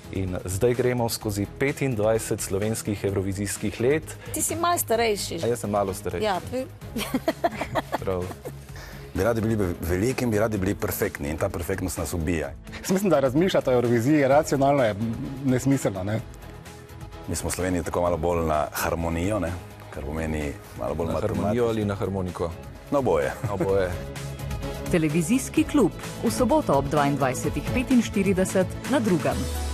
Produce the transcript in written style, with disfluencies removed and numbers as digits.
In zdaj gremo skozi 25 slovenskih evrovizijskih let. Ti si malo starejši. A jaz sem malo starejši. Ja, Prav. Bi radi bili veliki in bi radi bili perfektni in ta perfektnost nas ubija. Mislim, da razmišljati o Euroviziji racionalno je nesmiselno, ne? Mi smo v Sloveniji tako malo bolj na harmonijo, ne? Kar pomeni malo bolj Na harmonijo ali na harmoniko? Na oboje. Oboje. Televizijski klub v soboto ob 22:45 na Drugem.